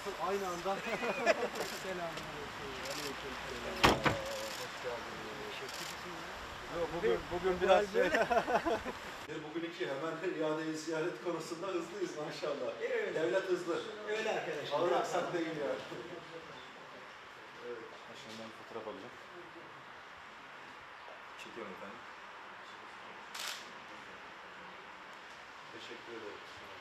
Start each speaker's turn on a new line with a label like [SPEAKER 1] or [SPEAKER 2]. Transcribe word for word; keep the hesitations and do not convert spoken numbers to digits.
[SPEAKER 1] Nasıl aynı anda? Selamünaleyküm. Aleykümselam. Hoş geldiniz. Yok, bugün, bugün biraz şey...
[SPEAKER 2] Bugün iki hemen iadeyi ziyaret konusunda hızlıyız maşallah.
[SPEAKER 1] Evet.
[SPEAKER 2] Devlet hızlı.
[SPEAKER 1] Öyle arkadaşlar.
[SPEAKER 2] Ağır aksak değil yani.
[SPEAKER 3] Evet. Aşağıdan bir fotoğraf alacağım. Çekiyorum efendim.
[SPEAKER 2] Teşekkür ederim.